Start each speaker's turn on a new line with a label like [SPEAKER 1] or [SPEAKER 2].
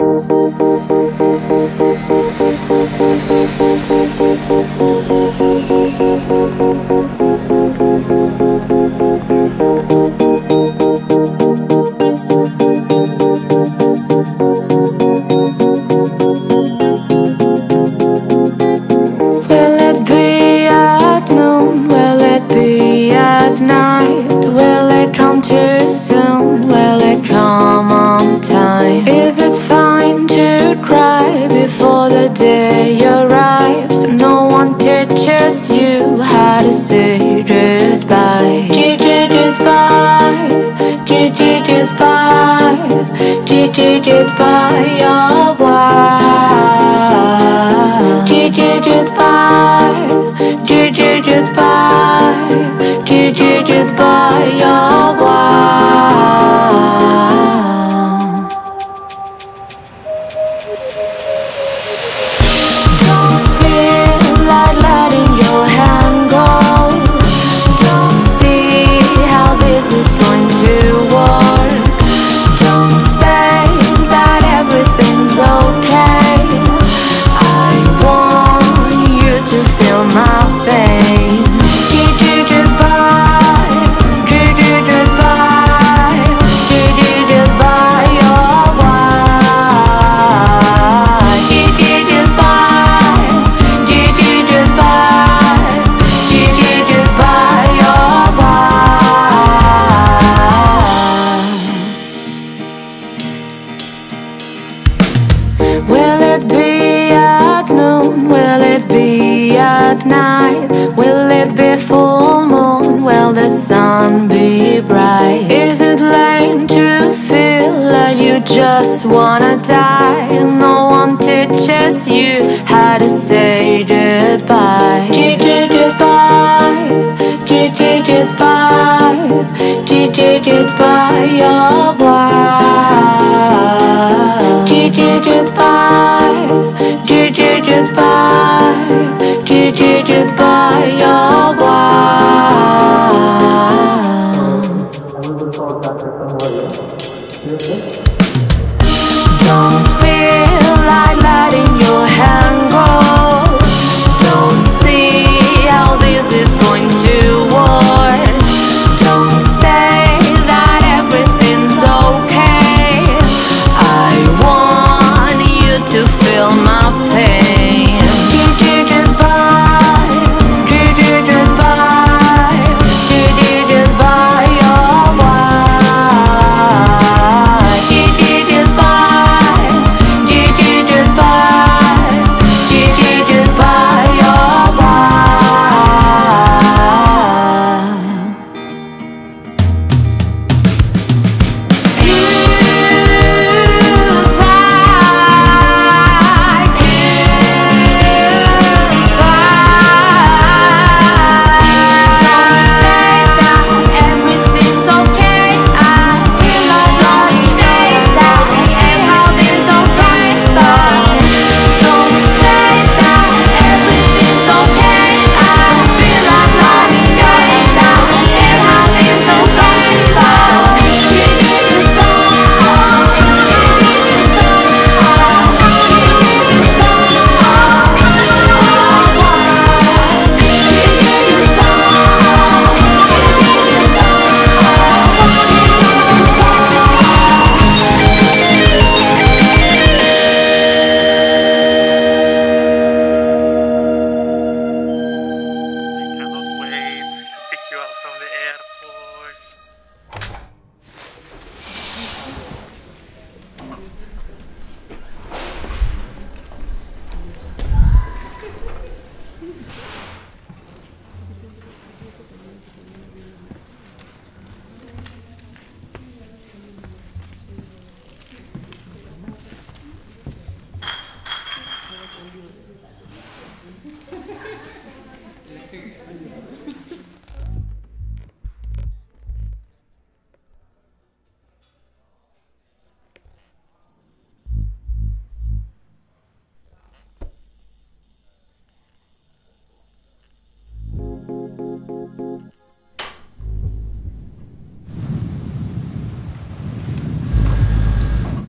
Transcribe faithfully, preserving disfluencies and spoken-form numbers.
[SPEAKER 1] Will it be at noon? Will it be at night? Will it come too soon? Will it come on time? Is it fine to cry before the day arrives? No one teaches you how to say goodbye. Goodbye, goodbye, goodbye, your wife. Goodbye, goodbye, goodbye, your wife. Don't feel like letting your hand go. Don't see how this is going to work. Don't say that everything's okay. I want you to feel my pain. Goodbye, goodbye, goodbye, your wife. Goodbye, goodbye, goodbye, your wife. Will it be at noon? Will it be at night? Will it be full moon? Will the sun be bright? Is it lame to feel like you just wanna die? No one teaches you how to say goodbye. Goodbye, goodbye, goodbye, your wife. Goodbye, goodbye, goodbye, your wife. Don't